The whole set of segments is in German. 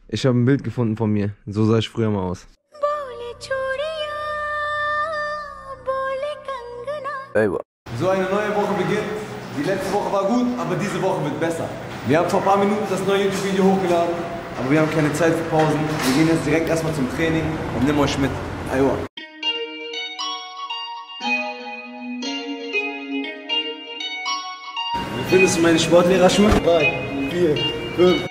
Ich habe ein Bild gefunden von mir. So sah ich früher mal aus. So eine neue Woche beginnt. Die letzte Woche war gut, aber diese Woche wird besser. Wir haben vor ein paar Minuten das neue YouTube-Video hochgeladen, aber wir haben keine Zeit für Pausen. Wir gehen jetzt direkt erstmal zum Training und nehmen euch mit. Aywa. Wie findest du meine Sportlehrer schon? 3, 4, 5.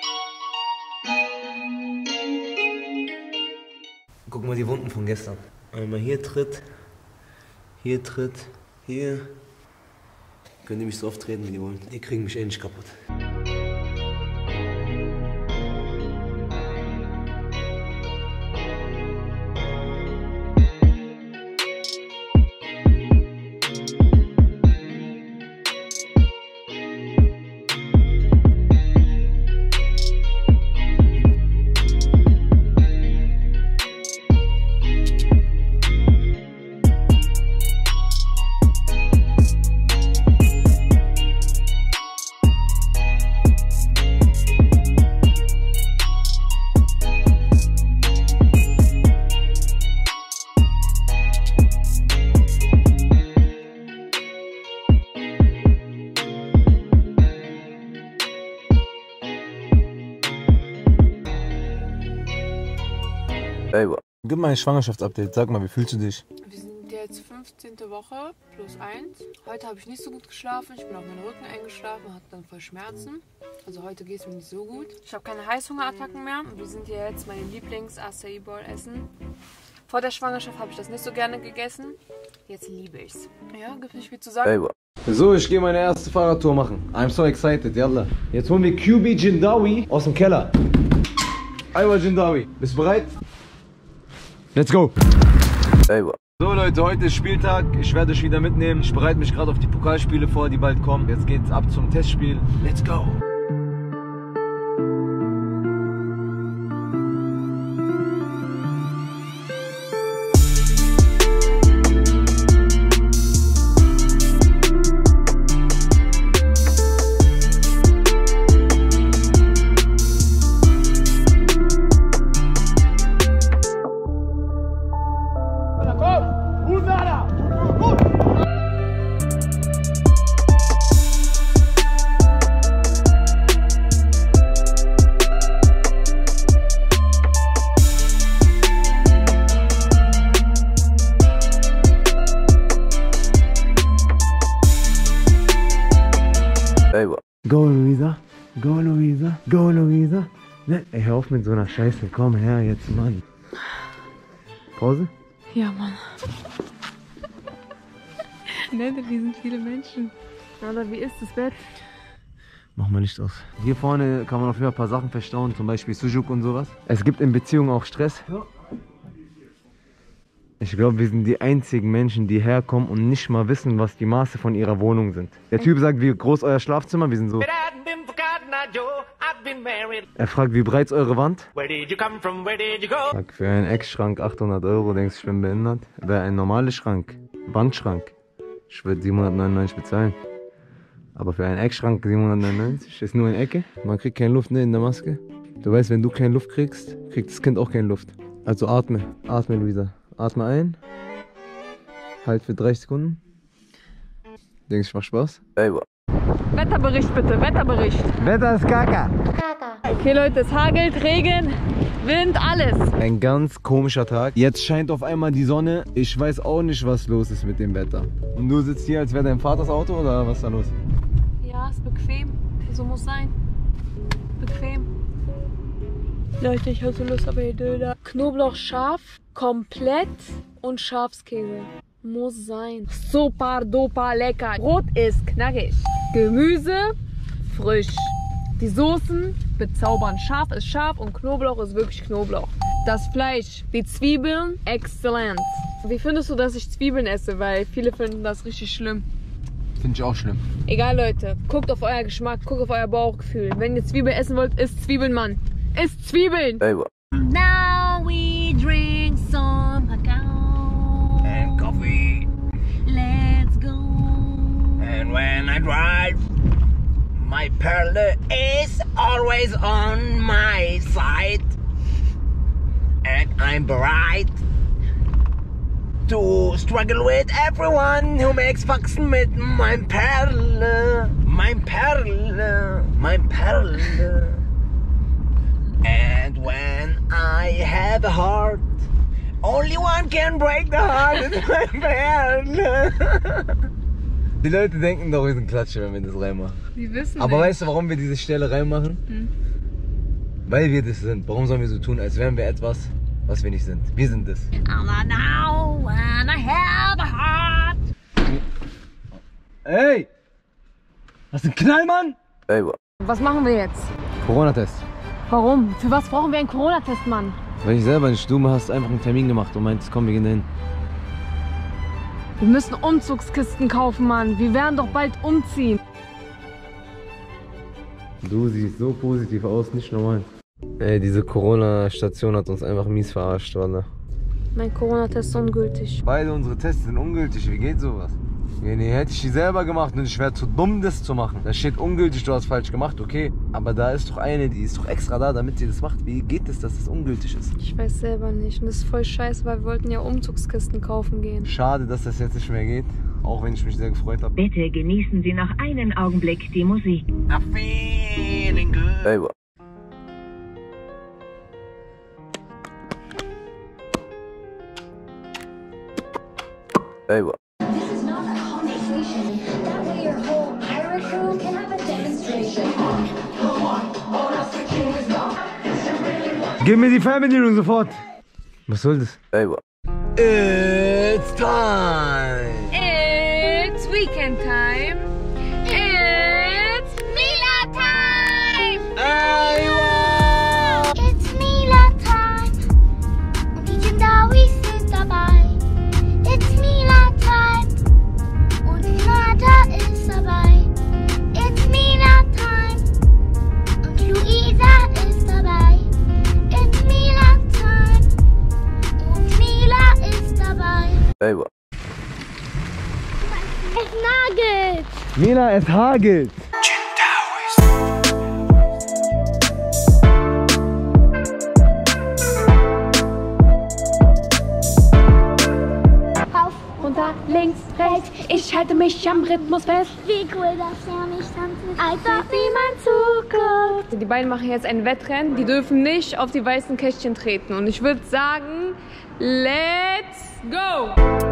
Guck mal die Wunden von gestern. Einmal hier Tritt, hier Tritt, hier. Könnt ihr mich so oft treten, wenn ihr wollt. Die kriegen mich eh nicht kaputt. Gib mal ein Schwangerschaftsupdate, sag mal, wie fühlst du dich? Wir sind jetzt 15. Woche plus 1. Heute habe ich nicht so gut geschlafen, ich bin auf meinen Rücken eingeschlafen, hatte dann voll Schmerzen. Also heute geht es mir nicht so gut. Ich habe keine Heißhungerattacken mehr. Wir sind hier jetzt meine Lieblings-Acai-Bowl essen. Vor der Schwangerschaft habe ich das nicht so gerne gegessen. Jetzt liebe ich's. Ja, gibt nicht viel zu sagen. So, ich gehe meine erste Fahrradtour machen. I'm so excited, yalla. Jetzt holen wir QB Jindawi aus dem Keller. Aywa Jindawi, bist du bereit? Let's go! So Leute, heute ist Spieltag. Ich werde euch wieder mitnehmen. Ich bereite mich gerade auf die Pokalspiele vor, die bald kommen. Jetzt geht's ab zum Testspiel. Let's go! Go Luisa, go Luisa, go Luisa. Ne, ey, hör auf mit so einer Scheiße. Komm her jetzt, Mann. Pause? Ja, Mann. Nenne, hier sind viele Menschen. Oder wie ist das Bett? Mach mal Licht aus. Hier vorne kann man auf jeden Fall ein paar Sachen verstauen, zum Beispiel Sujuk und sowas. Es gibt in Beziehungen auch Stress. Ja. Ich glaube, wir sind die einzigen Menschen, die herkommen und nicht mal wissen, was die Maße von ihrer Wohnung sind. Der Typ sagt, wie groß euer Schlafzimmer, wir sind so. Er fragt, wie breit ist eure Wand? Sag, für einen Eckschrank 800 €, denkst du, ich bin behindert? Wäre ein normaler Schrank, Wandschrank, ich würde 799 bezahlen. Aber für einen Eckschrank 799, ist nur eine Ecke. Man kriegt keine Luft, ne, in der Maske. Du weißt, wenn du keine Luft kriegst, kriegt das Kind auch keine Luft. Also atme, atme, Luisa. Atme ein. Halt für 30 Sekunden. Denkst du, ich mach Spaß? Wetterbericht bitte, Wetterbericht. Wetter ist Kaka. Okay Leute, es hagelt, Regen, Wind, alles. Ein ganz komischer Tag. Jetzt scheint auf einmal die Sonne. Ich weiß auch nicht, was los ist mit dem Wetter. Und du sitzt hier, als wäre dein Vaters Auto, oder was ist da los? Ja, ist bequem. So muss sein. Bequem. Leute, ich habe so Lust auf einen Döner. Knoblauch scharf, komplett und Schafskäse. Muss sein. Super duper lecker. Brot ist knackig. Gemüse frisch. Die Soßen bezaubern. Scharf ist scharf und Knoblauch ist wirklich Knoblauch. Das Fleisch, die Zwiebeln, exzellent. Wie findest du, dass ich Zwiebeln esse? Weil viele finden das richtig schlimm. Finde ich auch schlimm. Egal Leute, guckt auf euer Geschmack, guckt auf euer Bauchgefühl. Wenn ihr Zwiebeln essen wollt, isst Zwiebeln, Mann. Isst Zwiebeln! Now we drink some cacao And coffee. Let's go. And when I drive, my partner is always on my side. I'm bereit to struggle with everyone who makes Faxen mit mein Perle, mein Perle, mein Perle. And when I have a heart, only one can break the heart, it's mein Perle. Die Leute denken doch, wir sind Klatsche, wenn wir das reinmachen. Die wissen Aber nicht. weißt du, warum wir diese Stelle reinmachen? Weil wir das sind. Warum sollen wir so tun, als wären wir etwas, was wir nicht sind? Wir sind das. Now when I have a heart. Ey! Hast du einen Knall, Mann? Ey, Was machen wir jetzt? Corona-Test. Warum? Für was brauchen wir einen Corona-Test, Mann? Weil ich selber nicht. Du hast einfach einen Termin gemacht und meintest, komm, wir gehen dahin. Wir müssen Umzugskisten kaufen, Mann. Wir werden doch bald umziehen. Du siehst so positiv aus, nicht normal. Ey, diese Corona-Station hat uns einfach mies verarscht, Wallah. Mein Corona-Test ist ungültig. Beide unsere Tests sind ungültig, wie geht sowas? Nee, hätte ich die selber gemacht und ich wäre zu dumm, das zu machen. Da steht ungültig, du hast falsch gemacht, okay. Aber da ist doch eine, die ist doch extra da, damit sie das macht. Wie geht es, dass das ungültig ist? Ich weiß selber nicht. Und das ist voll scheiße, weil wir wollten ja Umzugskisten kaufen gehen. Schade, dass das jetzt nicht mehr geht. Auch wenn ich mich sehr gefreut habe. Bitte genießen Sie noch einen Augenblick die Musik. I'm feeling good. Ey, This is not a conversation. That way your whole pirate crew can have a demonstration. Come on, the king is gone. Gib mir die Fernbedienung sofort! Was soll das? It's time. It's weekend time. It's Mila time. It's Mila time. Und die Jindawis sind dabei. It's Mila time. Und die Nada ist dabei. It's Mila time. Und Luisa ist dabei. It's Mila time. Und Mila ist dabei. Es nagelt. Mila, es hagelt! Rauf, Runter, links, rechts. Ich halte mich am Rhythmus fest. wie cool, dass er nicht tanzt. Als ob niemand zuguckt. Die beiden machen jetzt ein Wettrennen. Die dürfen nicht auf die weißen Kästchen treten. Und ich würde sagen, let's go!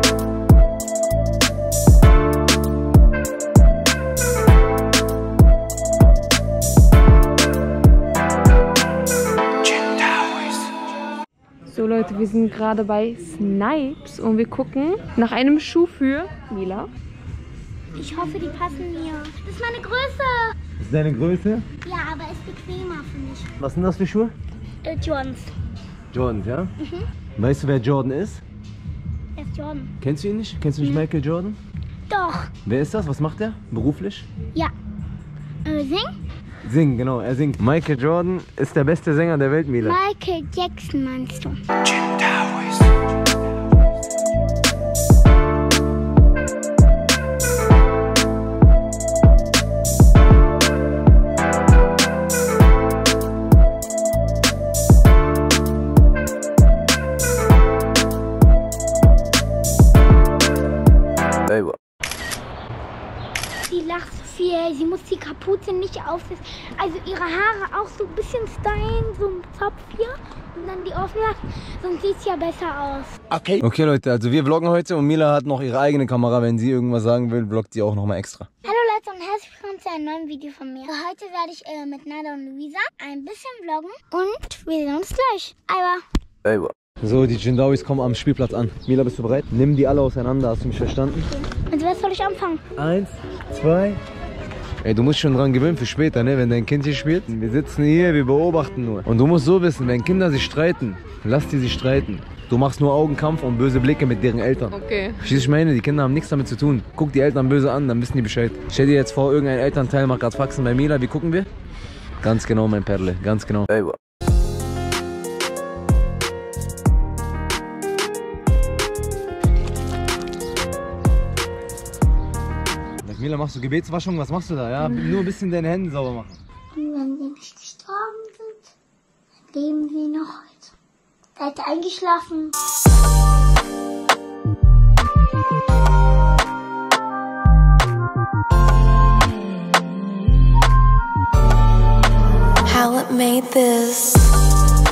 So Leute, wir sind gerade bei Snipes und wir gucken nach einem Schuh für Mila. Ich hoffe, die passen mir. Das ist meine Größe. Ist deine Größe? Ja, aber ist bequemer für mich. Was sind das für Schuhe? Jordans. Jordans, ja? Weißt du, wer Jordan ist? Er ist Jordan. Kennst du ihn nicht? Kennst du nicht Michael Jordan? Doch. Wer ist das? Was macht er? Beruflich? Ja. Sing? Singen, genau, er singt. Michael Jordan ist der beste Sänger der Welt, Mila. Michael Jackson meinst du? Sie lacht so viel, sie muss die Kapuze nicht aufsetzen. Also ihre Haare auch so ein bisschen stylen, so ein Zopf hier und dann die offen lassen, sonst sieht es ja besser aus. Okay. Okay Leute, also wir vloggen heute und Mila hat noch ihre eigene Kamera. Wenn sie irgendwas sagen will, vloggt sie auch nochmal extra. Hallo Leute und herzlich willkommen zu einem neuen Video von mir. Heute werde ich mit Nada und Luisa ein bisschen vloggen und wir sehen uns gleich. Aiwa. So, die Jindawis kommen am Spielplatz an. Mila, bist du bereit? Nimm die alle auseinander, hast du mich verstanden? Mit was soll ich anfangen? 1, 2. Ey, du musst schon dran gewöhnen für später, ne? Wenn dein Kind hier spielt. Wir sitzen hier, wir beobachten nur. Und du musst so wissen, wenn Kinder sich streiten, lass die sich streiten. Du machst nur Augenkampf und böse Blicke mit deren Eltern. Okay. Verstehst du, ich meine, die Kinder haben nichts damit zu tun. Guck die Eltern böse an, dann wissen die Bescheid. Stell dir jetzt vor, irgendein Elternteil macht gerade Faxen bei Mila. Wie gucken wir? Ganz genau, mein Perle, ganz genau. Mila, machst du Gebetswaschung? Was machst du da? Ja, nur ein bisschen deine Hände sauber machen. Und wenn sie nicht gestorben sind, leben sie noch heute. Seid ihr eingeschlafen? How it made this